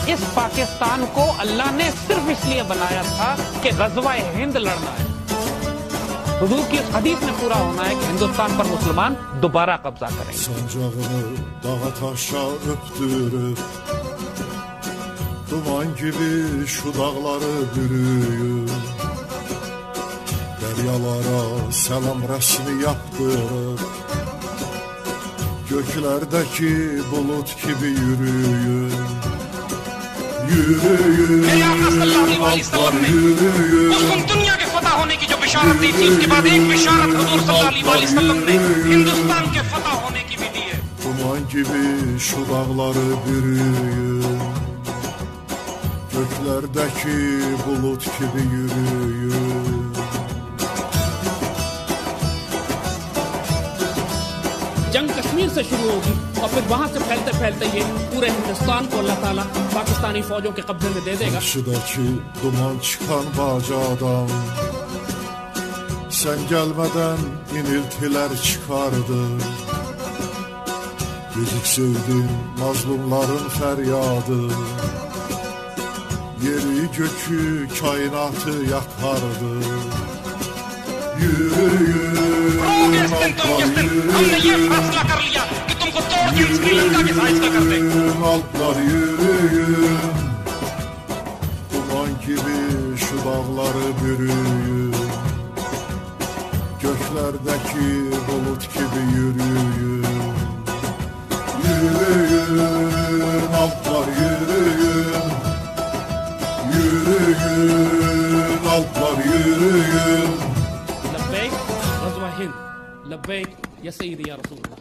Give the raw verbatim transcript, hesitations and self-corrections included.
इस पाकिस्तान को अल्लाह ने सिर्फ इसलिए बनाया था कि गज़वा हिंद लड़ना है। हुजूर की इस हदीस में पूरा होना है कि हिंदुस्तान पर मुसलमान दोबारा कब्जा करेंगे। Sancağını dağa taşa öptürüp duman gibi şu dağları bürüyüp deryalara selam resmi yaptırıp göklerdeki bulut gibi yürüyün. Yürüyün, altlar yürüyün. उसको दुनिया के फतह होने की जो बिशारत दी थी उसके बाद एक बिशारत हुजूर सल्लल्लाहु अलैहि वसल्लम ने हिंदुस्तान के फतह होने की भी दी है। Duman gibi şu dağları bürüyün. Göklerdeki bulut gibi yürüyün. जंग कश्मीर से शुरू होगी और फिर वहां से फैलते फैलते ये पूरे हिंदुस्तान को अल्लाह ताला पाकिस्तानी फौजों के कब्जे में दे देगा। Karşıdaki duman çıkan bacadan sen gelmeden iniltiler çıkardı. Gecikseydim mazlumların feryadı. Yeri gökü kainatı yakardı. Yürüyün, altlar yürüyün. Yürüyün, altlar yürüyün. Duman gibi şu dağları bürüyün. Göklerdeki bulut gibi yürüyün. Yürüyün, altlar yürüyün. Yürüyün, altlar yürüyün. लब्बैक गज़वा हिंद, लब्बैक या सय्यदी या रसूल अल्लाह।